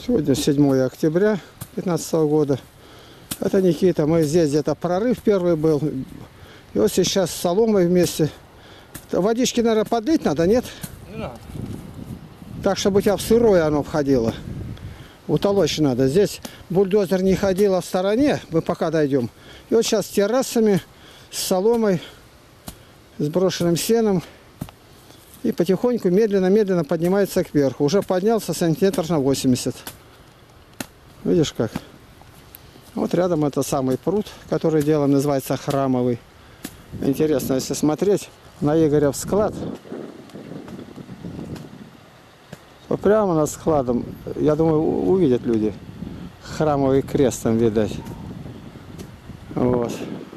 Сегодня 7 октября 2015 года. Это Никита. Мы здесь где-то прорыв первый был. И вот сейчас с соломой вместе. Водички, наверное, подлить надо, нет? Не надо. Так, чтобы у тебя в сырое оно входило. Утолочь надо. Здесь бульдозер не ходила в стороне. Мы пока дойдем. И вот сейчас с террасами, с соломой, с брошенным сеном. И потихоньку, медленно-медленно поднимается кверху. Уже поднялся сантиметр на 80. Видишь как? Вот рядом это самый пруд, который делаем, называется Храмовый. Интересно, если смотреть на Игорев склад, то прямо над складом, я думаю, увидят люди. Храмовый крест там видать. Вот.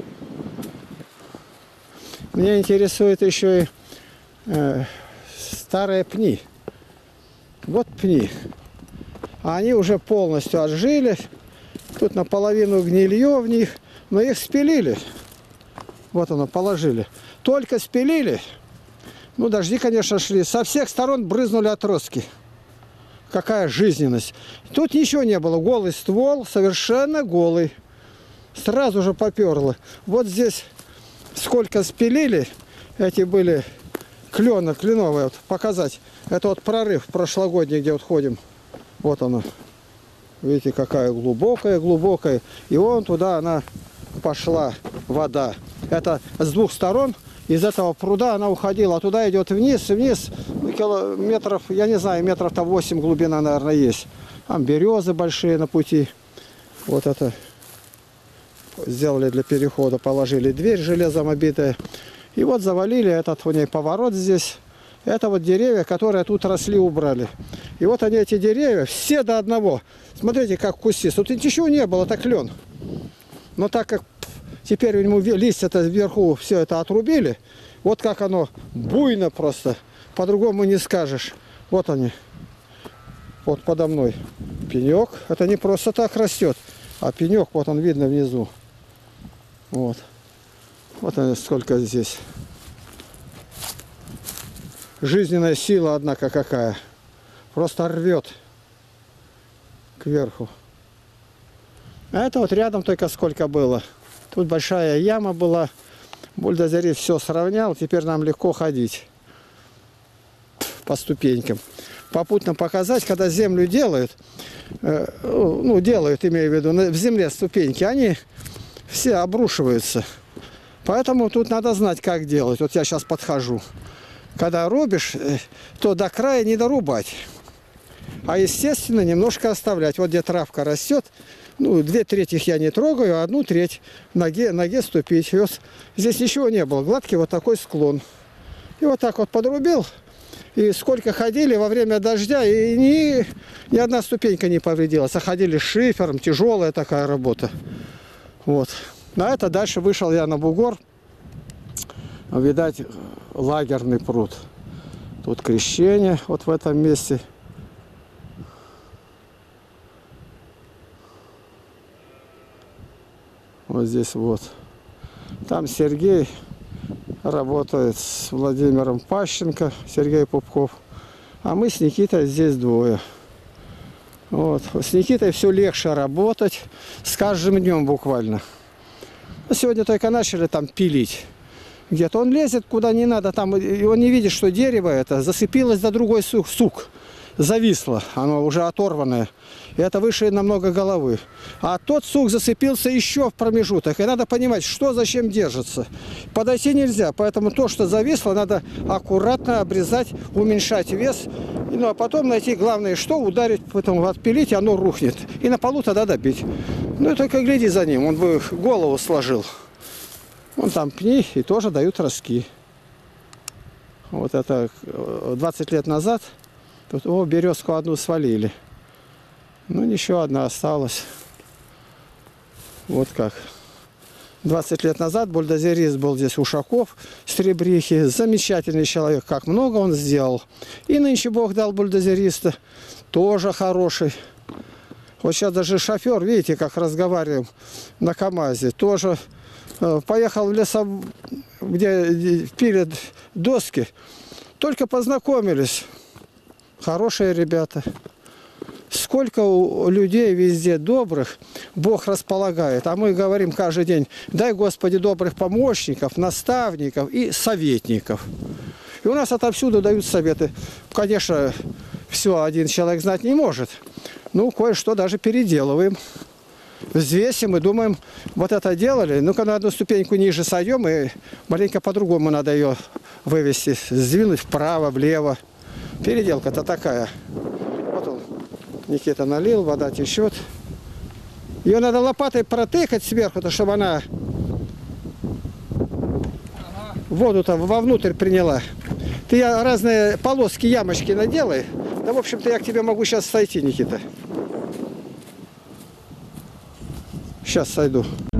Меня интересует еще и старые пни. Вот пни. Они уже полностью отжили. Тут наполовину гнилье в них. Но их спилили. Вот оно, положили. Только спилили. Ну, дожди, конечно, шли. Со всех сторон брызнули отростки. Какая жизненность. Тут ничего не было. Голый ствол, совершенно голый. Сразу же поперло. Вот здесь сколько спилили. Эти были кленовые. Вот, показать. Это вот прорыв прошлогодний, где вот ходим. Вот оно. Видите, какая глубокая. И вон туда она пошла, вода. Это с двух сторон. Из этого пруда она уходила. А туда идет вниз. Ну, километров, я не знаю, метров-то 8 глубина, наверное, есть. Там березы большие на пути. Вот это сделали для перехода. Положили дверь железом обитая. И вот завалили этот у ней поворот здесь. Это вот деревья, которые тут росли, убрали. И вот они, эти деревья, все до одного. Смотрите, как кустист. Тут ничего не было, так клен. Но так как теперь у него листья-то вверху все это отрубили, вот как оно буйно просто. По-другому не скажешь. Вот они. Вот подо мной пенек. Это не просто так растет, а пенек, вот он видно внизу. Вот. Вот они, сколько здесь. Жизненная сила, однако, какая. Просто рвет кверху. А это вот рядом только сколько было. Тут большая яма была. Бульдозерист все сравнял. Теперь нам легко ходить по ступенькам. Попутно показать, когда землю делают, имею в виду, в земле ступеньки, они все обрушиваются. Поэтому тут надо знать, как делать. Вот я сейчас подхожу. Когда рубишь, то до края не дорубать. А естественно немножко оставлять. Вот где травка растет, ну, 2/3 я не трогаю, а 1/3 ноге ступить. И вот здесь ничего не было. Гладкий вот такой склон. И вот так вот подрубил. И сколько ходили во время дождя, и ни одна ступенька не повредилась. А ходили с шифером, тяжелая такая работа. Вот. На это дальше вышел я на бугор. Видать, лагерный пруд. Тут крещение вот в этом месте. Вот здесь вот. Там Сергей работает с Владимиром Пащенко, Сергей Пупков. А мы с Никитой здесь двое. Вот. С Никитой все легче работать. С каждым днем буквально. Сегодня только начали там пилить. Где-то он лезет куда не надо, там, и он не видит, что дерево это зацепилось за другой сук. Зависло, оно уже оторванное. И это выше намного головы. А тот сук зацепился еще в промежуток. И надо понимать, что зачем держится. Подойти нельзя, поэтому то, что зависло, надо аккуратно обрезать, уменьшать вес. Ну а потом найти, главное, что ударить, потом отпилить, и оно рухнет. И на полу тогда добить. Ну и только гляди за ним, он бы голову сложил. Вон там пни и тоже дают ростки. Вот это 20 лет назад. Тут, березку одну свалили. Ну, еще одна осталась. Вот как. 20 лет назад бульдозерист был здесь Ушаков с Ребрихи. Замечательный человек. Как много он сделал. И нынче Бог дал бульдозериста. Тоже хороший. Вот сейчас даже шофер, видите, как разговариваем на КамАЗе. Тоже поехал в лес, где пилят доски. Только познакомились. Хорошие ребята. Сколько у людей везде добрых Бог располагает. А мы говорим каждый день: дай, Господи, добрых помощников, наставников и советников. И у нас отовсюду дают советы. Конечно, все один человек знать не может. Ну, кое-что даже переделываем. Взвесим и думаем, вот это делали, ну-ка на одну ступеньку ниже сойдем, и маленько по-другому надо ее вывести, сдвинуть вправо, влево. Переделка-то такая. Вот он, Никита налил, вода течет. Ее надо лопатой протыкать сверху, чтобы она воду-то вовнутрь приняла. Ты разные полоски, ямочки наделай. Да, в общем-то, я к тебе могу сейчас сойти, Никита. Сейчас сойду.